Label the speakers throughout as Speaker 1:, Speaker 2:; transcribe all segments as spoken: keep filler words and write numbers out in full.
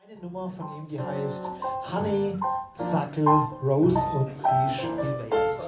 Speaker 1: Eine Nummer von ihm, die heißt Honeysuckle Rose und die spielen wir jetzt.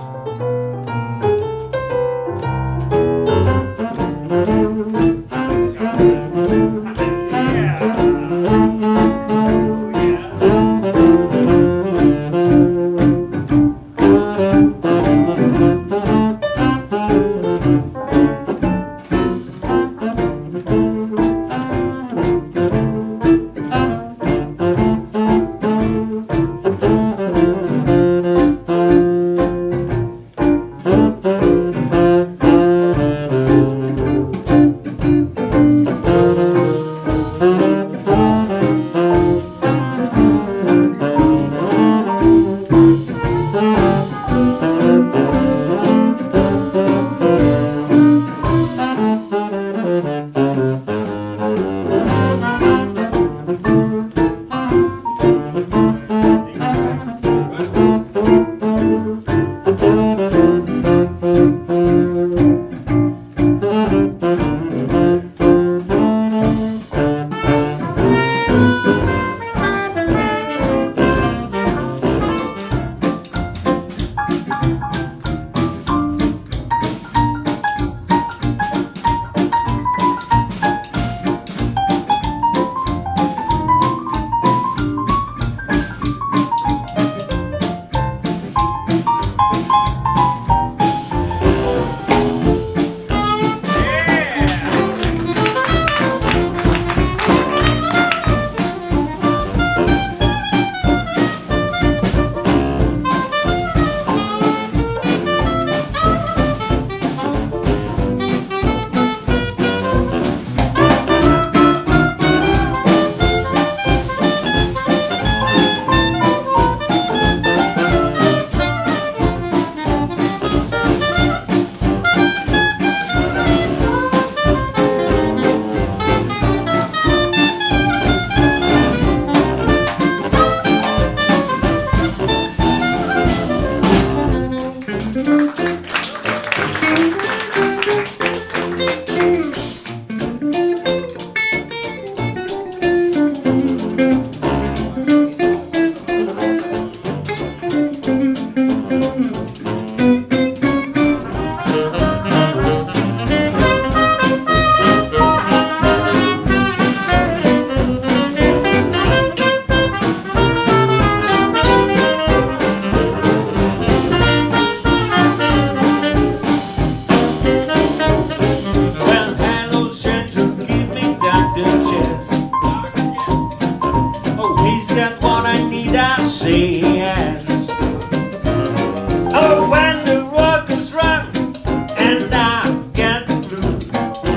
Speaker 2: Oh, when the rock is run and I get the blues,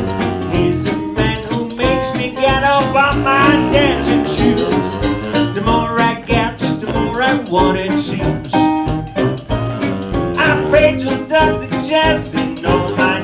Speaker 2: he's the man who makes me get up on my dancing shoes. The more I get, the more I want it seems. I pray to Doctor Jesse, know my